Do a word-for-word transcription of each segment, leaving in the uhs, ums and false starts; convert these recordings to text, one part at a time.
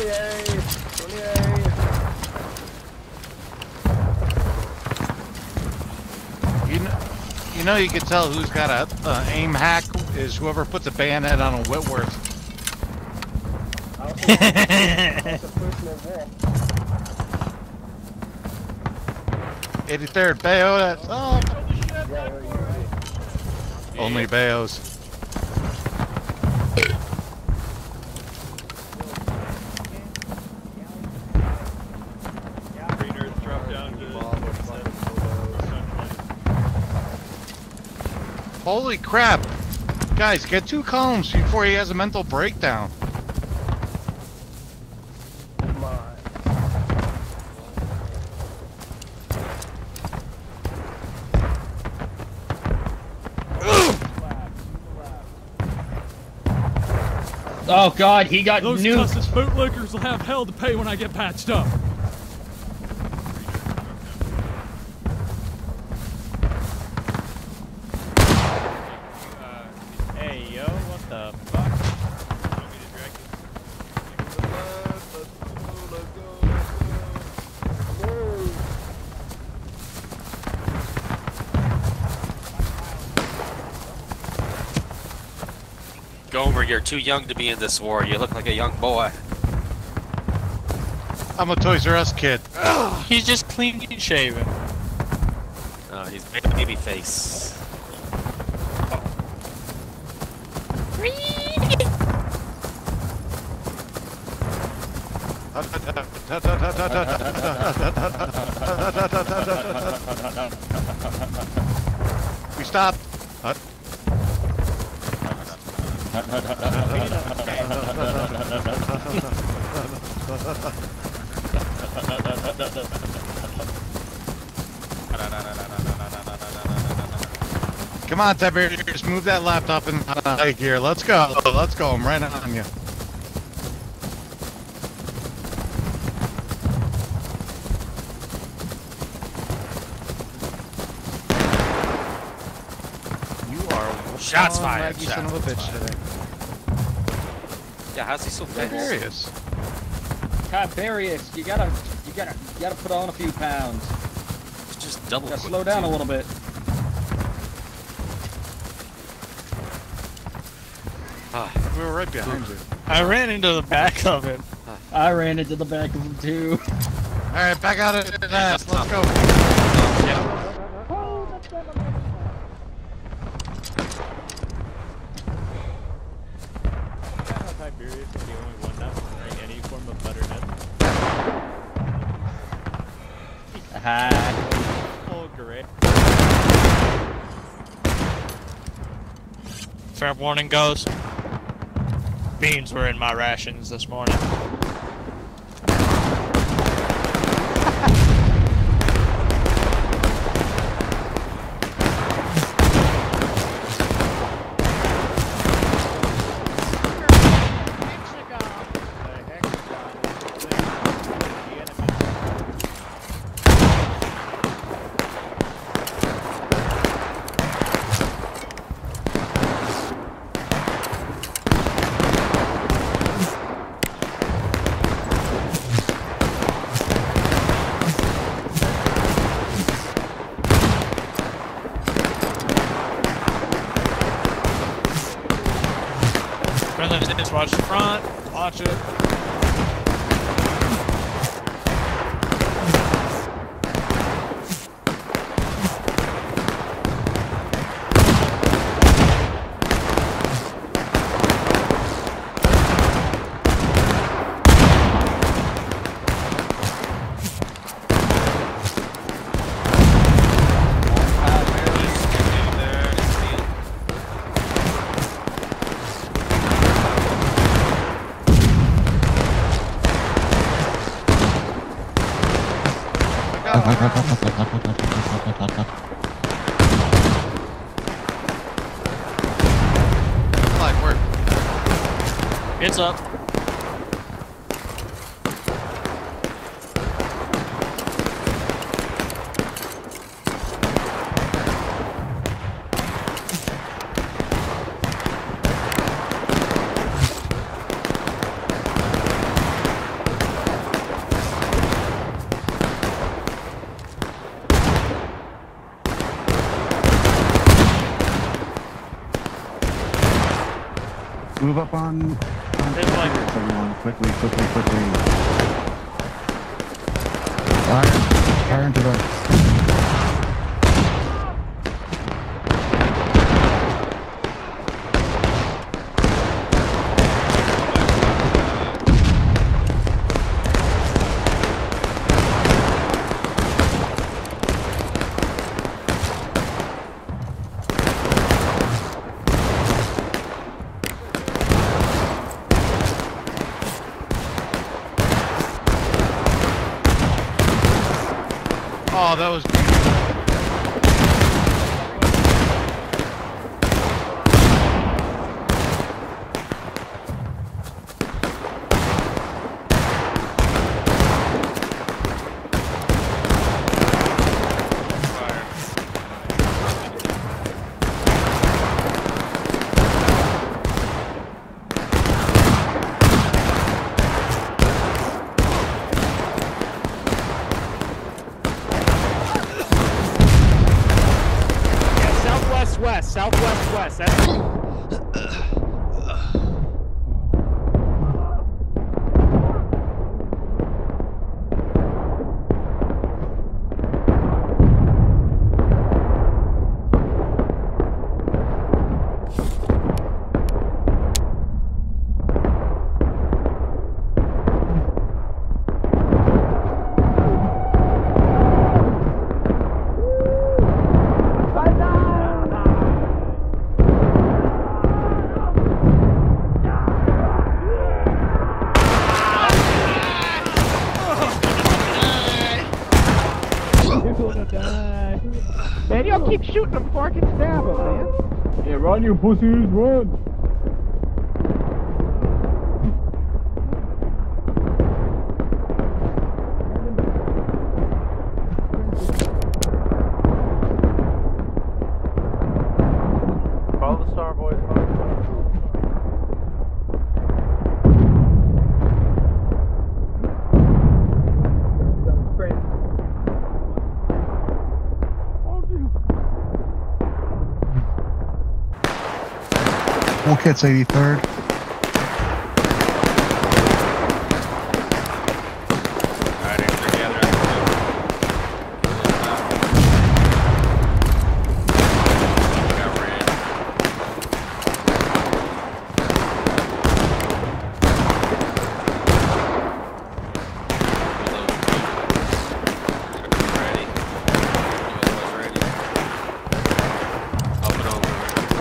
twenty-eight, twenty-eight. You know, you know, you can tell who's got a uh, aim hack is whoever puts a bayonet on a Whitworth. eighty-third Bayo, that's oh. Only Bayos. Holy crap! Guys, get two columns before he has a mental breakdown. Come on. Oh god, he got Those nuked. cussed bootlickers will have hell to pay when I get patched up. Hey, yo, what the fuck? Gomer, you're too young to be in this war. You look like a young boy. I'm a Toys R Us kid. He's just clean shaven. Oh, he's baby face. We stopped. Uh, Come on, Tiberius, move that laptop in high gear. Let's go. Let's go. I'm right on you. You are Shots one fired. laggy Shots son of a bitch fired. today. Yeah, how's he so fast? Tiberius. Tiberius, you gotta, you gotta, you gotta put on a few pounds. It's just double. Gotta slow down a little bit. Ah, We were right behind you. I ran into the back of it. I ran into the back of him too. All right, back out of the nest. Let's go. yeah. Tiberius is the only one not wearing any form of butternut. Aha. Oh, great. Fair warning goes. Beans were in my rations this morning. Just watch the front, watch it. Like work. It's up. move up on. on There's like everyone, quickly, quickly, quickly. Fire, fire into the. Oh, that was. West, southwest west. That's Man, y'all keep shooting them before I can stab them, man. Yeah, run, you pussies, run! follow the star, boys. Follow the star. Full kits eighty-third. Alright, together. Got red. Ready. U S ready. Up and over.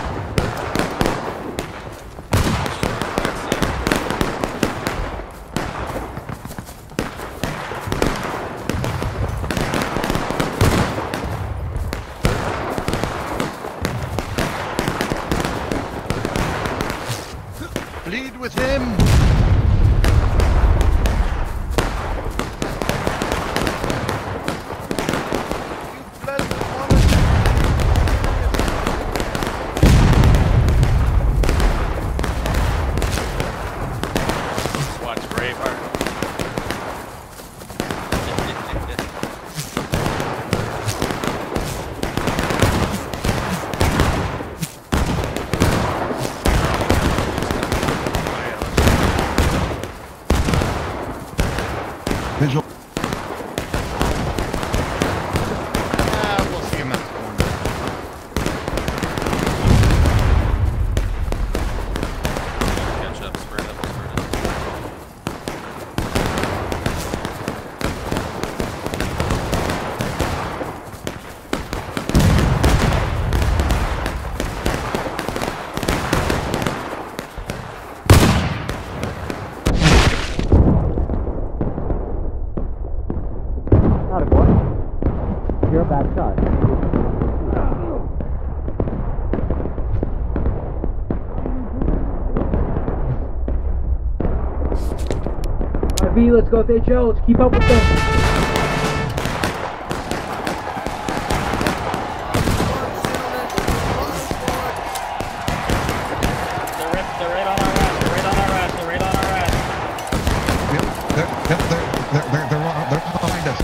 Bleed with him! You blood woman! Watch Braveheart. Visual. Ah, we'll see him at the corner. Catch up, spread up, spread up. Not a boy. You're a bad shot. R V, let's go with H L. Let's keep up with them. They're right, they're right on our ass, they're right on our ass, they're right on our ass. Yep, they're, yep, they're, they're, they're, they're, they're behind us.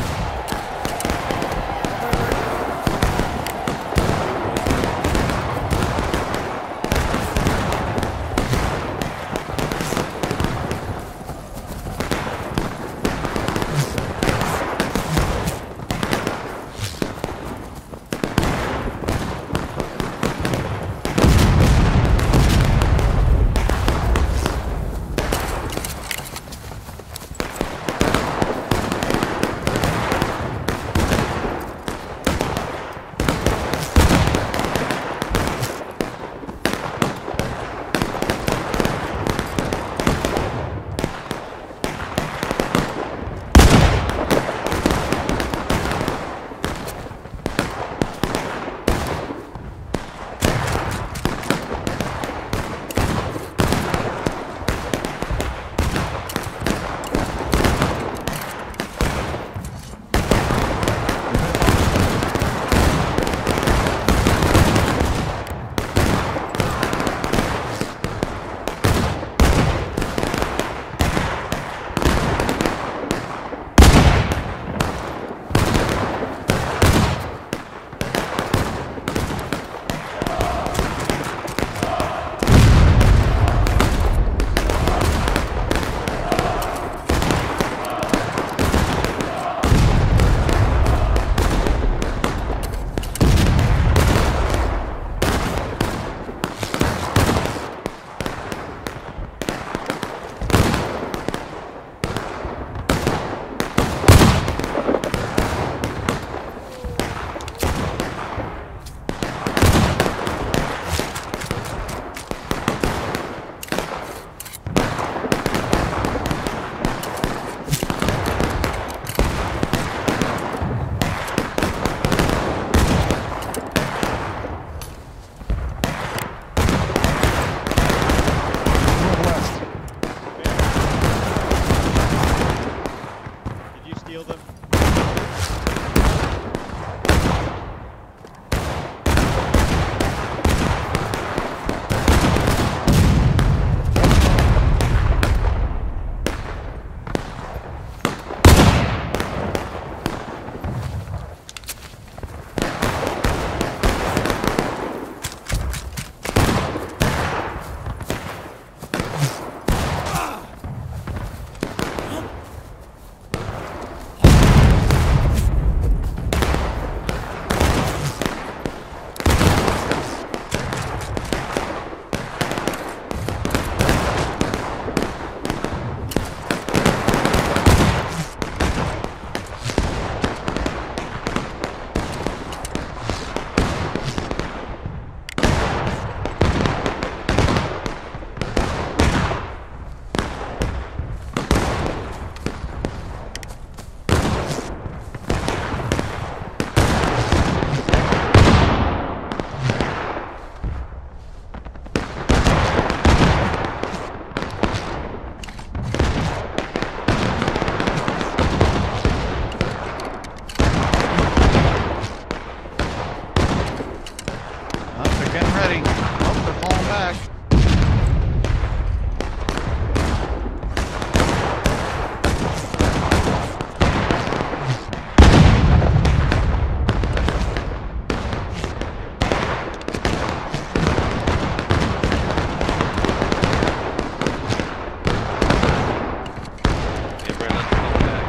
Alright, let's go back.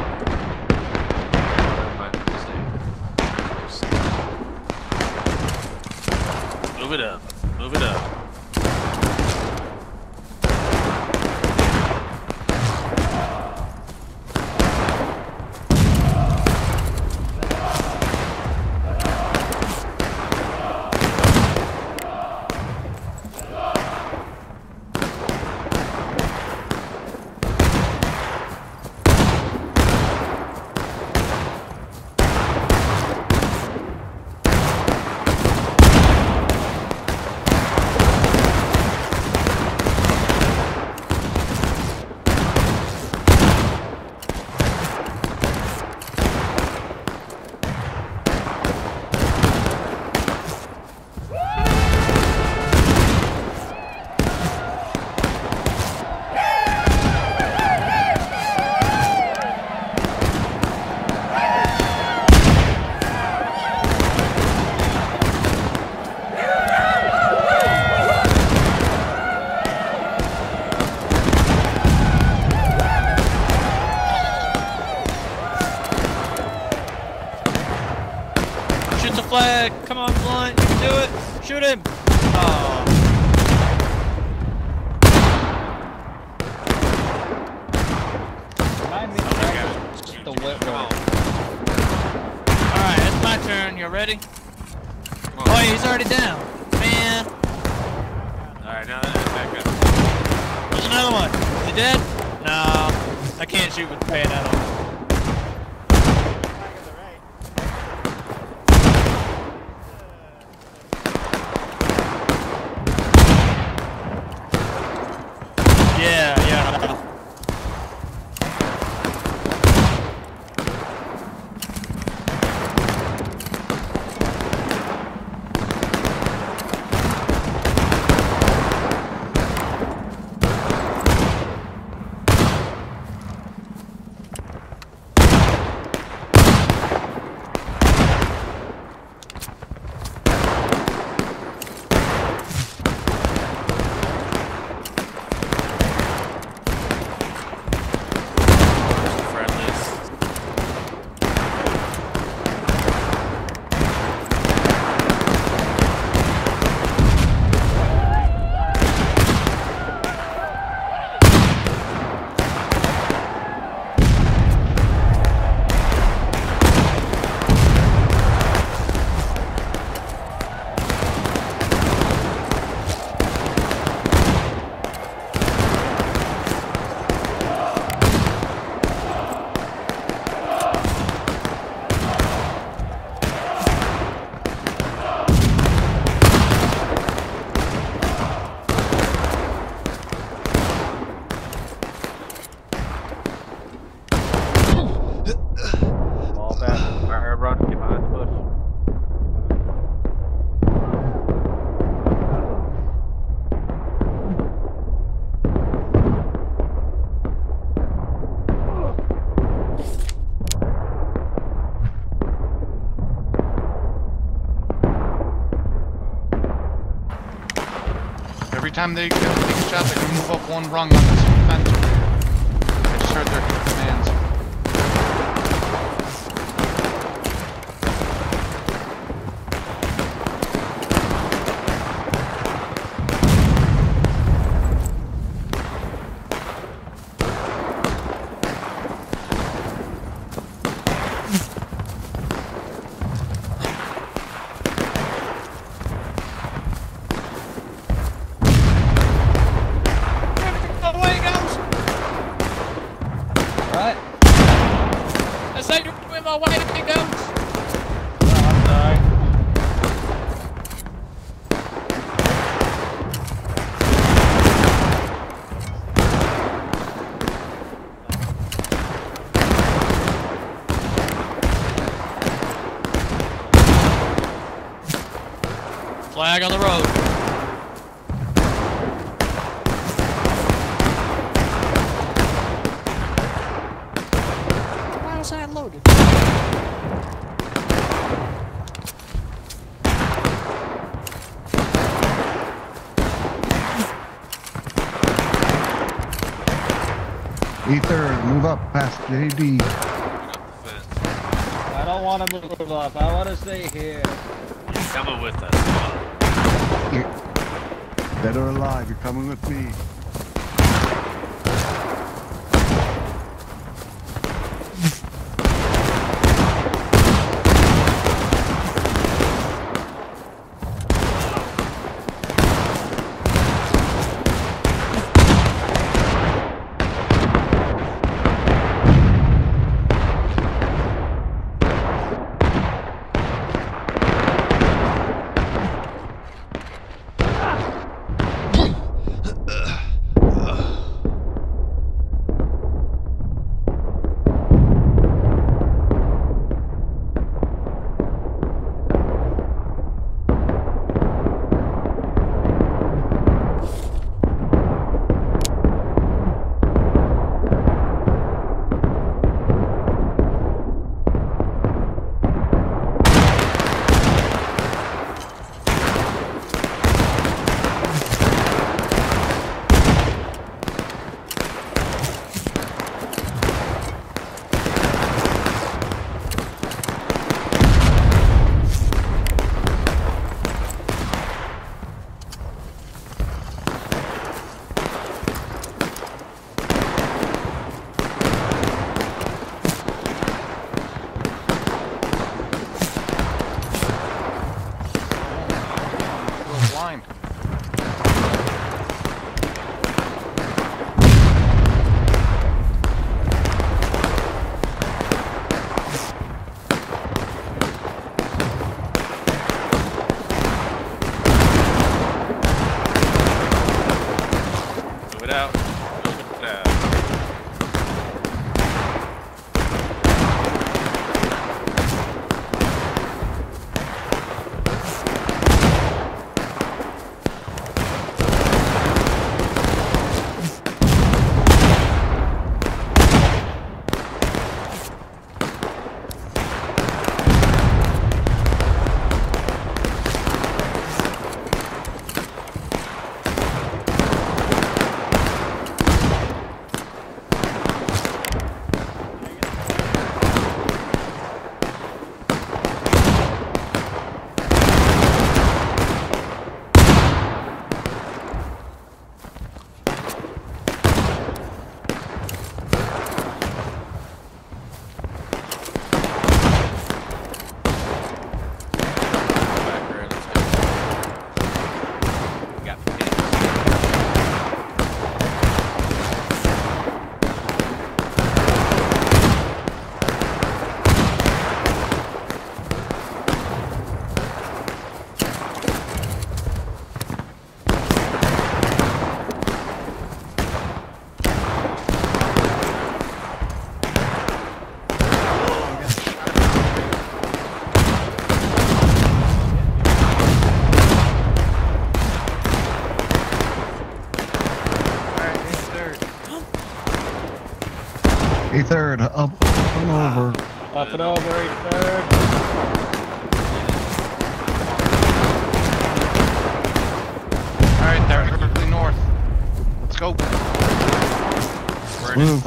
Move it up. Move it up. Flag! Come on, Blunt! You can do it! Shoot him! Oh. Remind me to practice the whip roll. Alright, it's my turn. You ready? Oh, he's already down. Man. Alright, now that's back up. There's another one. Is he dead? No. I can't shoot with the bayonet on. Yeah, yeah. Every time they get take a shot, they can move up one rung on this fence. I just heard their commands. Flag on the road. Why was I loaded? E-third, move up past J D. I don't want to move up. I want to stay here. You're coming with us. You're dead or alive, you're coming with me. A third, up, up and over. Up and over, A third. Alright, they're directly north. Let's go. Let's move.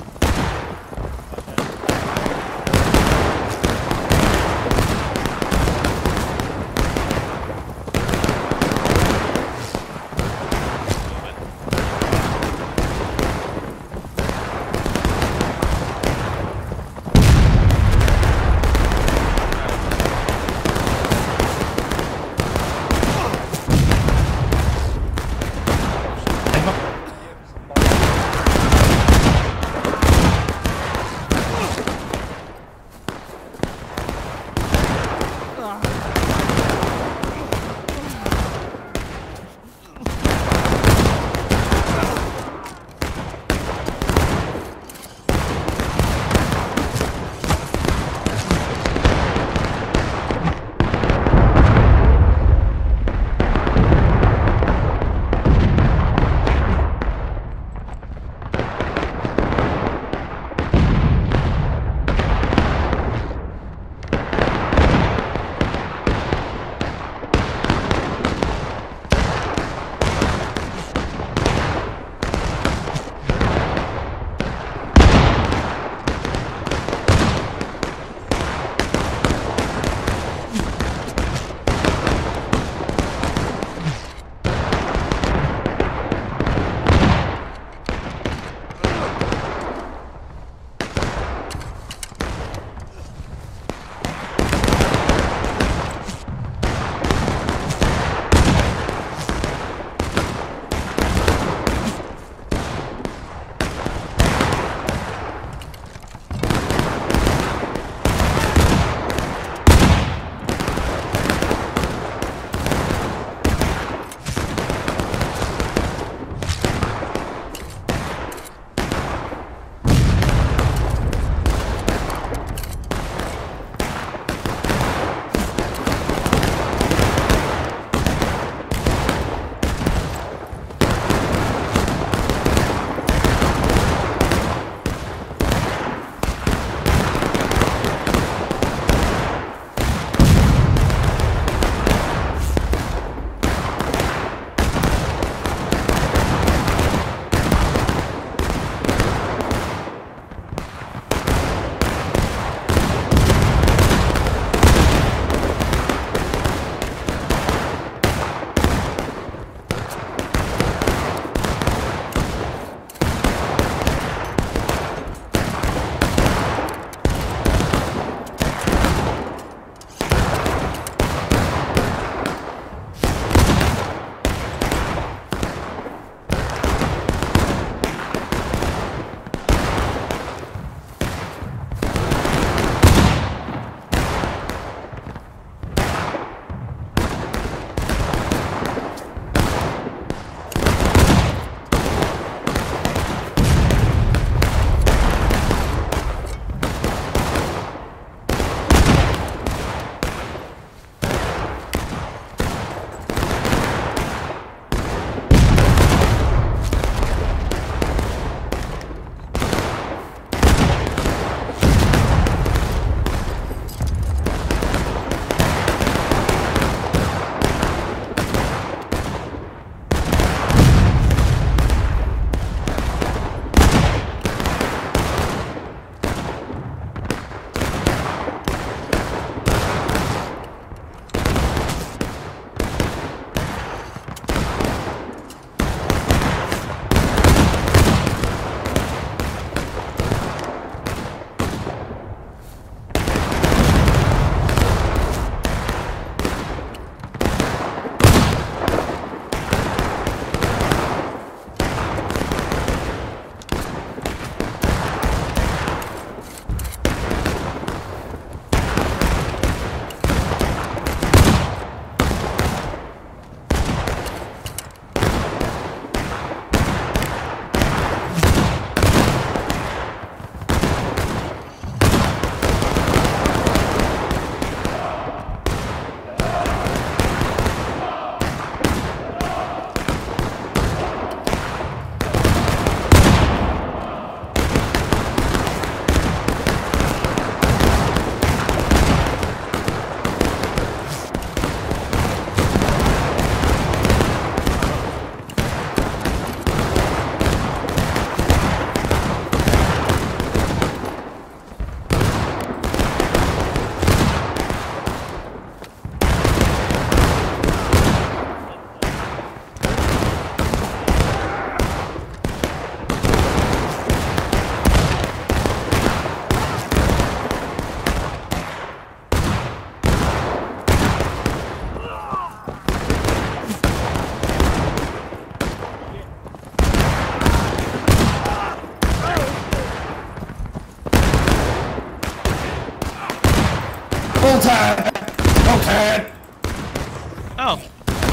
Roll Tide! Roll Tide! Oh.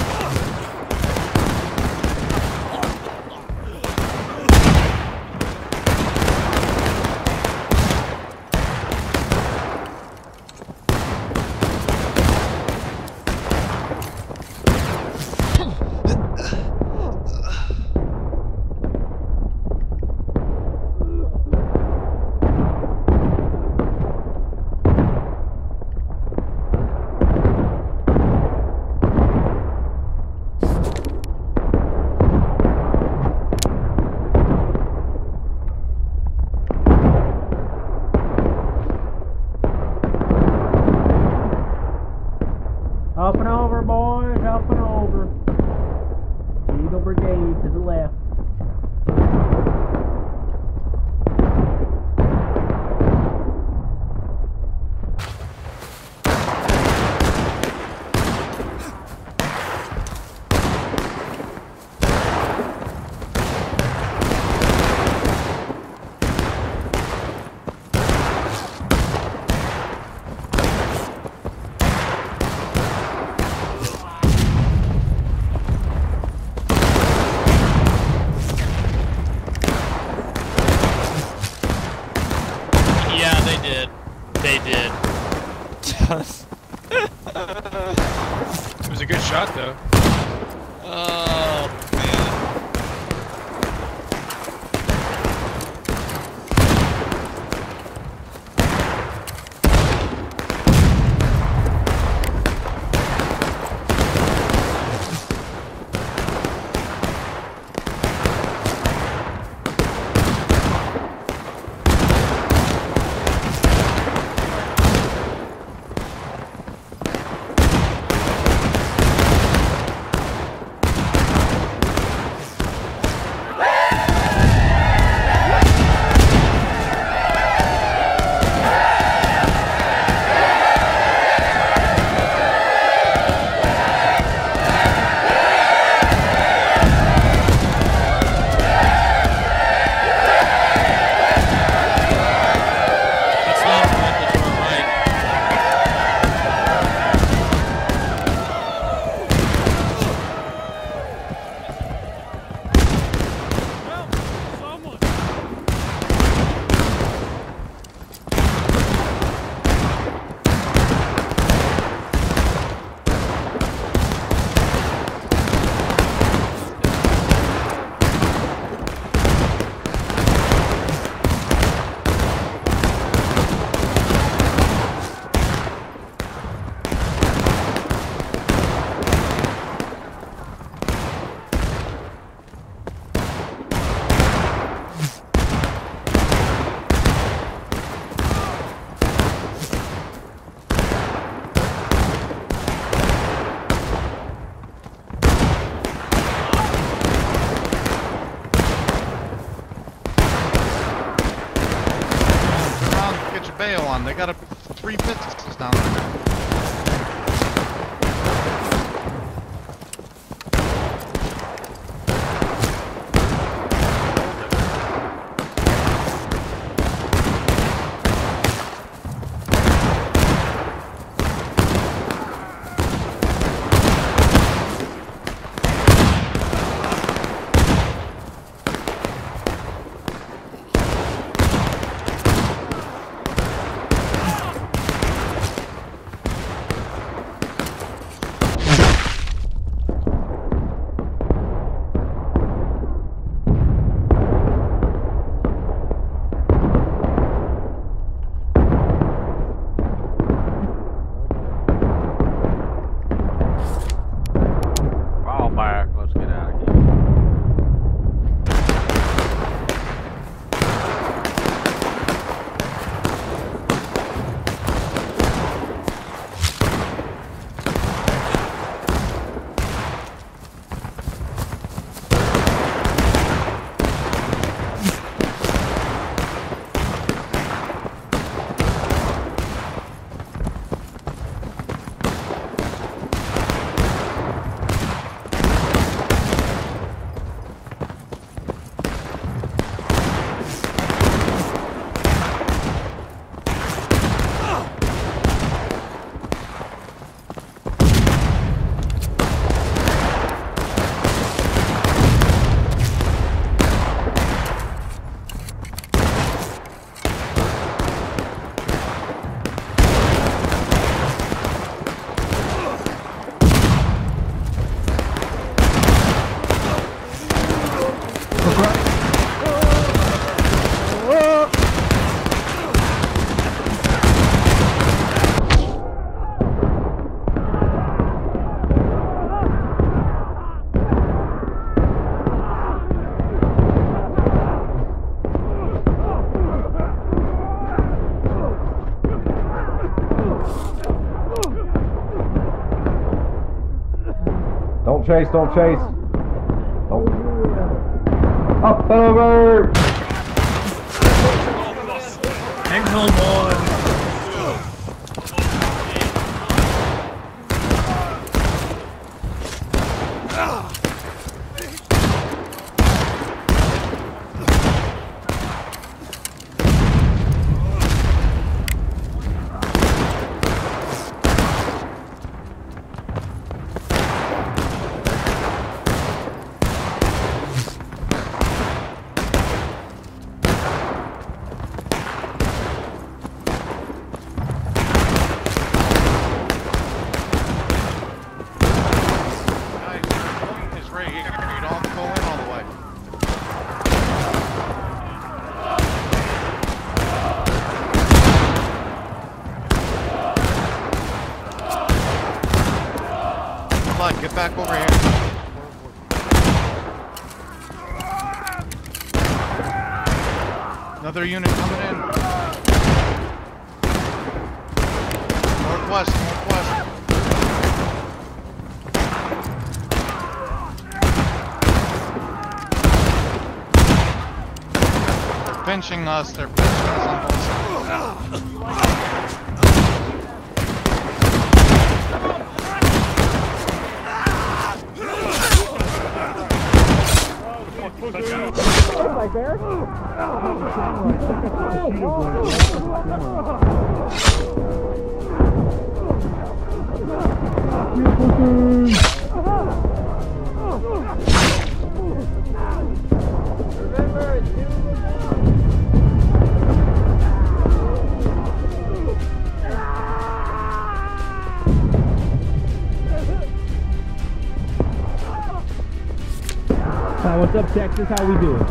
Up and over, boys, up and over. Eagle Brigade to the left. Yeah, they did. They did. It was a good shot, though. Oh, man. Bail on. They got a three pistols down there. chase, don't chase. Don't. Up and over! Excellent boy. Guys, your point is right here. You don't have to go in all the way. Flood, get back over here. Another unit coming in. Northwest, northwest. They're pinching us, they're pinching us on both sides. Hi, what's up, Texas? How we doing?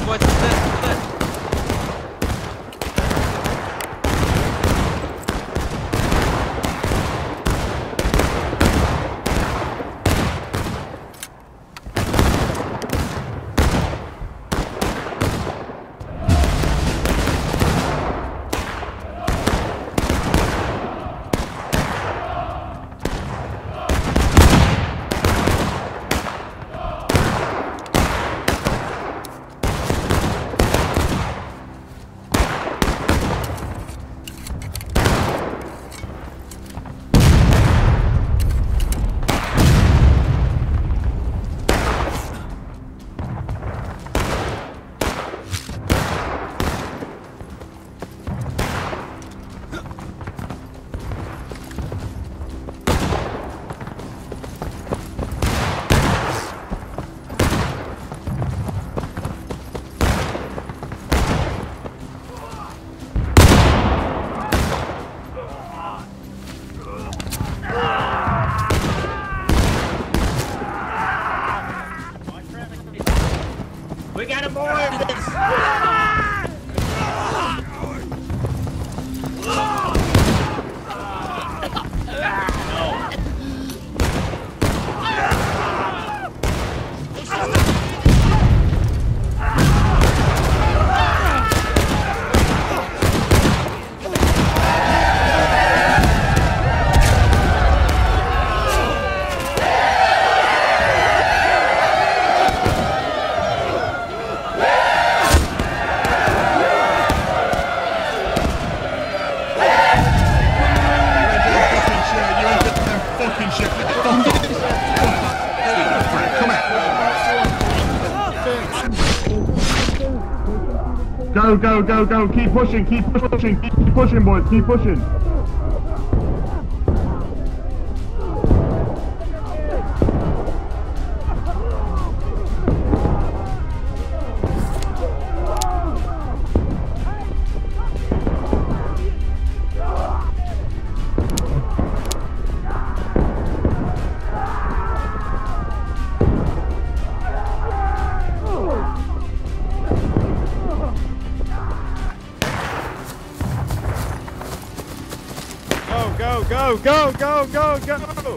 it, boys. That's it. That's it. We got a boy of this! Go, go, go, go, keep pushing, keep pushing, keep pushing, boys, keep pushing. Go, go, go, go, go, go!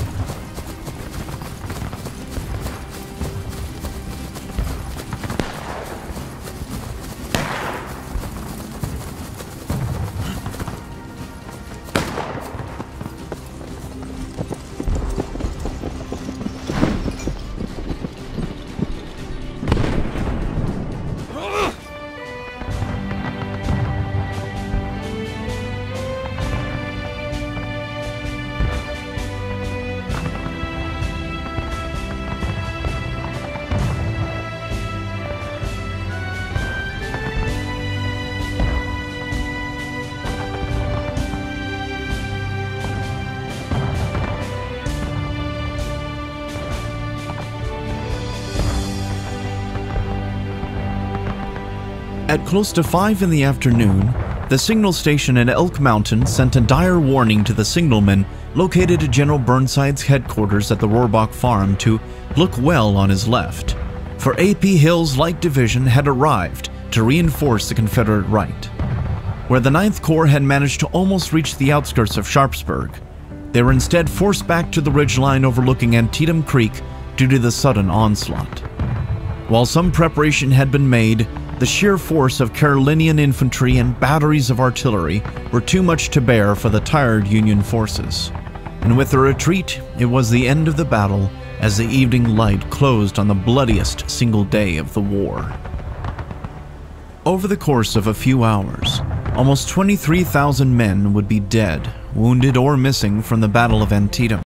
At close to five in the afternoon, the signal station at Elk Mountain sent a dire warning to the signalman located at General Burnside's headquarters at the Rohrbach Farm to look well on his left, for A P Hill's Light Division had arrived to reinforce the Confederate right. Where the ninth Corps had managed to almost reach the outskirts of Sharpsburg, they were instead forced back to the ridgeline overlooking Antietam Creek due to the sudden onslaught. While some preparation had been made, the sheer force of Carolinian infantry and batteries of artillery were too much to bear for the tired Union forces. And with the retreat, it was the end of the battle as the evening light closed on the bloodiest single day of the war. Over the course of a few hours, almost twenty-three thousand men would be dead, wounded, or missing from the Battle of Antietam.